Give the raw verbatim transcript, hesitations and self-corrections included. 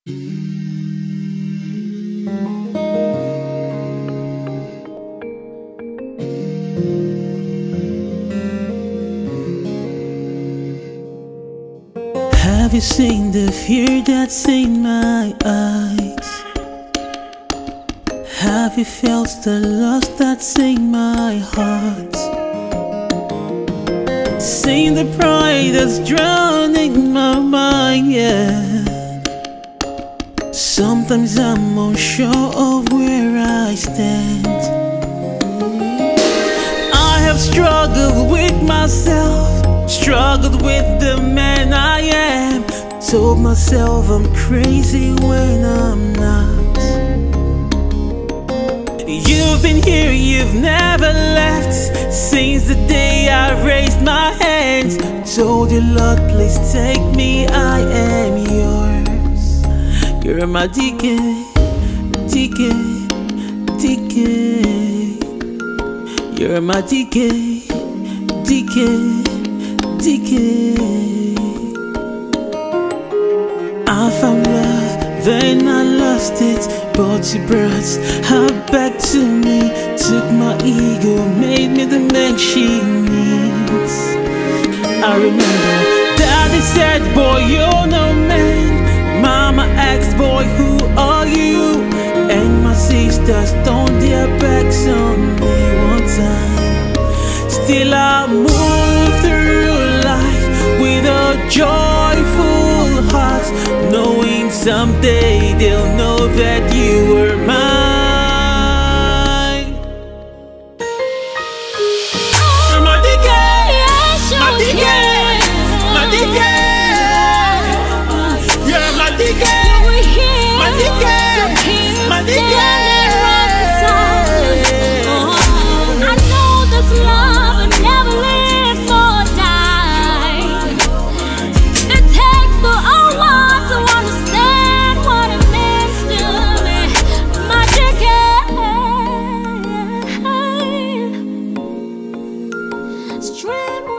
Have you seen the fear that's in my eyes? Have you felt the loss that's in my heart? Seen the pride that's drowning my mind, yeah. Sometimes I'm unsure of where I stand. I have struggled with myself, struggled with the man I am. Told myself I'm crazy when I'm not. You've been here, you've never left. Since the day I raised my hands, told you, Lord, please take me, I am yours. You're my Dike, Dike, Dike. You're my Dike, Dike, Dike. I found love, then I lost it. But you brought her back to me. Took my ego, made me the man she needs. I remember Daddy said, boy, you're no man. Mama asked, boy, who are you? And my sisters turned their backs on me one time. Still I move through life with a joyful heart, knowing someday they'll know that you were mine. You're my Dike, my Dike, my Dike. You're my Dike, my Dike, my Dike. I know this love will never live or die. It takes the old one to understand what it means to me. My Dike, stream